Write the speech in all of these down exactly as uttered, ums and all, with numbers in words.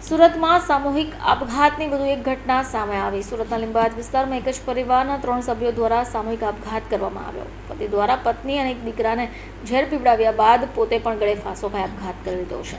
સુરતમાં સામૂહિક આપઘાતની વધુ એક ઘટના સામે આવી। સુરતના લીંબાયત વિસ્તારમાં એક જ પરિવારના ત્રણ સભ્યો દ્વારા સામૂહિક આપઘાત કરવામાં આવ્યો। પતિ દ્વારા પત્ની અને એક દીકરાને ઝેર પીવડાવ્યા બાદ પોતે પણ ગળે ફાંસો ખાઈ આપઘાત કરી લીધો છે।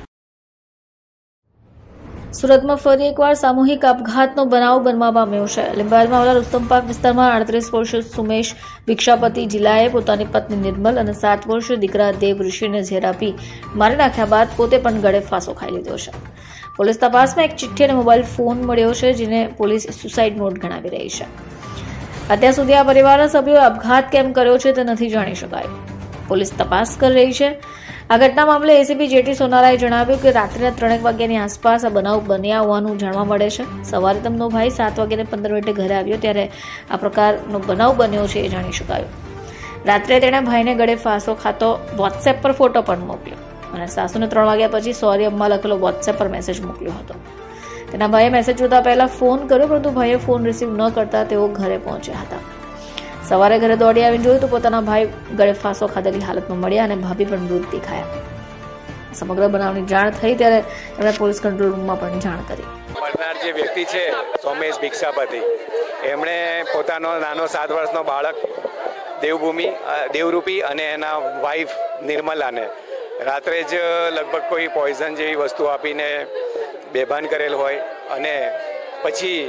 સુરતમાં ફરી એકવાર સામૂહિક આપઘાતનો બનાવ બનવા પામ્યો છે। લીંબાયતમાં આવેલા રુસ્તમ પાર્ક વિસ્તારમાં આડત્રીસ વર્ષીય સુમેશ ભિક્ષાપતિ જિલ્લાએ પોતાની પત્ની નિર્મલ અને સાત વર્ષીય દીકરા દેવ ઋષિને ઝેર આપી મારી નાખ્યા બાદ પોતે પણ ગળે ફાંસો ખાઈ લીધો છે। પોલીસ તપાસમાં એક ચિઠ્ઠી અને મોબાઈલ ફોન મળ્યો છે, જેને પોલીસ સુસાઇડ નોટ ગણાવી રહી છે। અત્યાર સુધી આ પરિવારના સભ્યોએ આપઘાત કેમ કર્યો છે તે નથી જાણી શકાયું। પોલીસ તપાસ કરી રહી છે। આ ઘટના મામલે એસીપી જેટી સોનારાએ જણાવ્યું કે રાત્રિના ત્રણેક વાગ્યાની આસપાસ આ બનાવ બન્યા હોવાનું જાણવા મળે છે। સવારે તેમનો ભાઈ સાત વાગ્યાને પંદર મિનિટે ઘરે આવ્યો ત્યારે આ પ્રકારનો બનાવ બન્યો છે એ જાણી શકાયું। રાત્રે તેણે ભાઈને ગળે ફાંસો ખાતો વોટ્સએપ પર ફોટો પણ મોકલ્યો અને સાસુને ત્રણ વાગ્યા પછી સોરી અમ્મા લખેલો વોટ્સએપ પર મેસેજ મોકલ્યો હતો। તેના ભાઈએ મેસેજ જોતા પહેલા ફોન કર્યો, પરંતુ ભાઈએ ફોન રિસીવ ન કરતા તેઓ ઘરે પહોંચ્યા હતા। સવારે ઘરે દોડી આવીને જોયું તો પોતાના ભાઈ ગળે ફાંસો ખાધેલી હાલતમાં મળ્યા અને ભાભી પણ મૃત દેખાયા। સમગ્ર બનાવની જાણ થઈ ત્યારે તેમણે પોલીસ કંટ્રોલ રૂમમાં પણ જાણ કરી। મરનાર જે વ્યક્તિ છે સોમેશ ભિક્ષાપતિ, એમણે પોતાનો નાનો સાત વર્ષનો બાળક દેવભૂમિ દેવરૂપી અને એના વાઈફ નિર્મલાને રાત્રે જ લગભગ કોઈ પોઈઝન જેવી વસ્તુ આપીને બેભાન કરેલ હોય અને પછી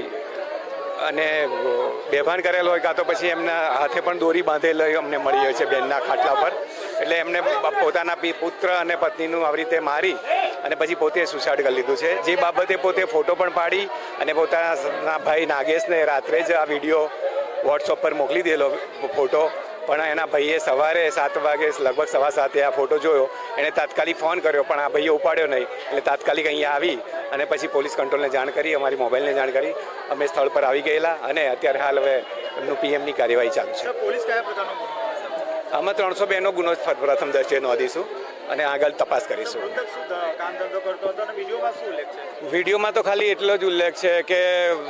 અને બેભાન કરેલ હોય કાં તો પછી એમના હાથે પણ દોરી બાંધેલ અમને મળી હોય છે બેનના ખાટલા પર। એટલે એમને પોતાના પુત્ર અને પત્નીનું આવી રીતે મારી અને પછી પોતે સુસાઇડ કરી લીધું છે। જે બાબતે પોતે ફોટો પણ પાડી અને પોતાના ભાઈ નાગેશને રાત્રે જ આ વિડીયો વોટ્સઅપ પર મોકલી દેલો ફોટો, પણ એના ભાઈએ સવારે સાત વાગે લગભગ સવા સાતે આ ફોટો જોયો, એણે તાત્કાલિક ફોન કર્યો પણ આ ભાઈએ ઉપાડ્યો નહીં, એટલે તાત્કાલિક અહીંયા આવી અને પછી પોલીસ કંટ્રોલને જાણ કરી, અમારી મોબાઈલને જાણ કરી, અમે સ્થળ પર આવી ગયેલા અને અત્યારે હાલ હવે એમનું પીએમની કાર્યવાહી ચાલુ છે। પોલીસ કયા પ્રકારનો અમે ત્રણસો બે નો ગુનો પ્રથમ દર્જે નોંધીશું અને આગળ તપાસ કરીશું। કામ ધંધો કરતો હતો અને વિડીયોમાં શું ઉલ્લેખ છે? વિડીયોમાં તો ખાલી એટલો જ ઉલ્લેખ છે કે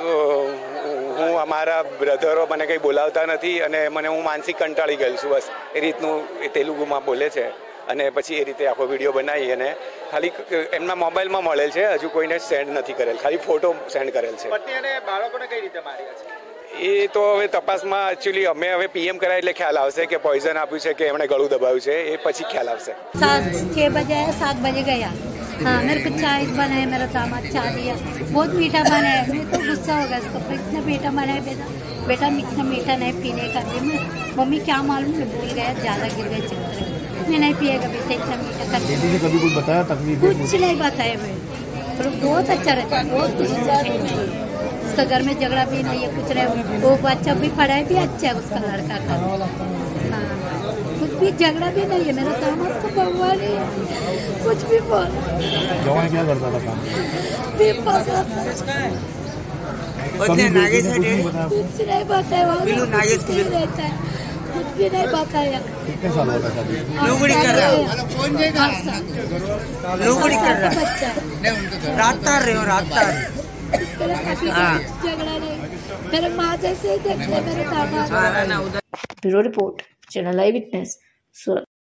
હું અમારા બ્રધરો મને કંઈ બોલાવતા નથી અને મને હું માનસિક કંટાળી ગયેલ છું, બસ એ રીતનું એ તેલુગુમાં બોલે છે અને પછી એ રીતે આખો વિડીયો બનાવી અને ખાલી એમના મોબાઈલમાં મળેલ છે, હજુ કોઈને સેન્ડ નથી કરેલ, ખાલી ફોટો સેન્ડ કરેલ છે। પત્ની અને બાળકોને કઈ રીતે માર્યા છે એ તો હવે તપાસમાં એકચ્યુઅલી અમે હવે પીએમ કરાય એટલે ખ્યાલ આવશે કે પોઈઝન આપ્યું છે કે એમણે ગળું દબાવ્યું છે, એ પછી ખ્યાલ આવશે। सात छः बजे आया, सात बजे गया। हाँ, मेरे को चाय बनाया, मेरा दामाद चाय दिया, बहुत मीठा बनाया। मैं तो गुस्सा हो गया इसको, इतना मीठा बनाया बेटा बेटा इतना मीठा नहीं पीने का। मैं मम्मी क्या मालूम, मैं भूल गया, ज़्यादा गिर गए चित्र, मैं नहीं पिएगा बेटा इतना मीठा कर। दीदी ने कभी कुछ बताया तकलीफ? कुछ नहीं बताया मैं, पर बहुत अच्छा रहता है, बहुत कुछ। उसका घर में झगड़ा भी नहीं है, कुछ नहीं, वो बच्चा भी पढ़ाई भी अच्छा है उसका लड़का का। हाँ, कुछ भी झगड़ा भी नहीं है, मेरा दामाद को भगवान है, कुछ भी बोल। जवान क्या करता था काम? कुछ नहीं बताया, नागेश रहता है, कुछ भी नहीं बताया। कितने साल होता था? लोगड़ी कर रहा है, लोगड़ी कर रहा है, रात रहे हो रात झगड़ा नहीं, मेरे माँ जैसे देखते मेरे दामाद। Bureau report, channel eyewitness, सूरत।